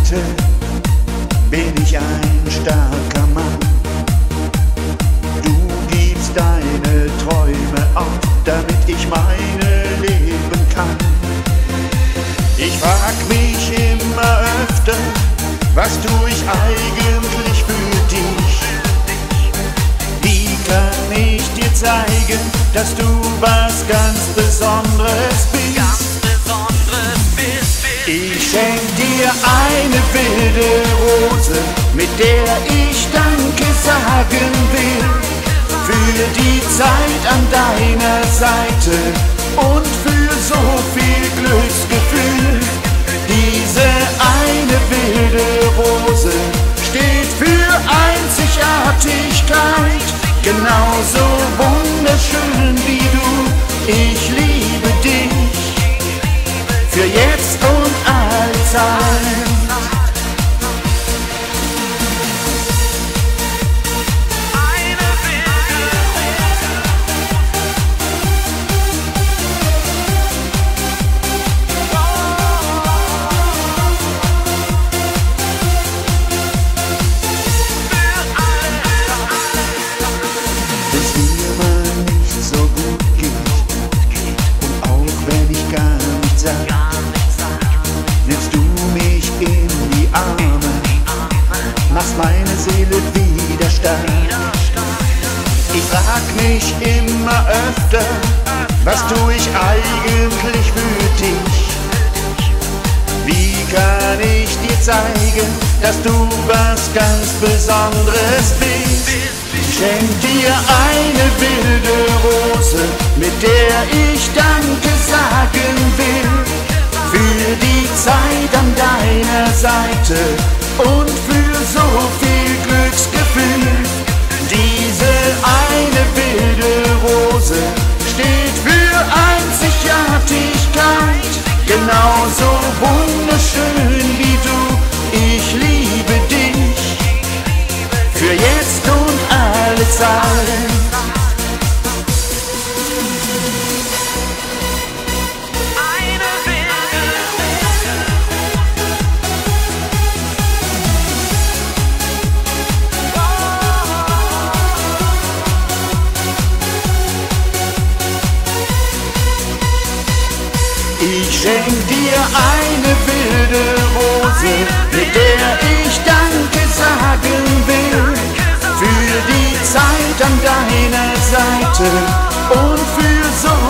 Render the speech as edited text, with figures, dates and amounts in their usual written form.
Seite bin ich ein starker Mann. Du gibst deine Träume auf, damit ich meine leben kann. Ich frag mich immer öfter, was tue ich eigentlich für dich? Wie kann ich dir zeigen, dass du was ganz Besonderes bist? Ich schenk dir eine wilde Rose, mit der ich Danke sagen will. Für die Zeit an deiner Seite und für so viel Glücksgefühl. Diese eine wilde Rose steht für Einzigartigkeit, genauso wunderschön wie du. Ich liebe dich für jetzt und allzeit. Machst meine Seele wieder stark. Ich frag mich immer öfter, was tue ich eigentlich für dich? Wie kann ich dir zeigen, dass du was ganz Besonderes bist? Schenk dir eine wilde Rose, mit der ich Danke sagen will. Für die Zeit an deiner Seite und für so viel Glücksgefühl. Diese eine wilde Rose steht für Einzigartigkeit, genauso wunderschön wie du. Ich liebe dich für jetzt und alle Zeit. Ich schenk dir eine wilde Rose, mit der ich Danke sagen will. Für die Zeit an deiner Seite und für so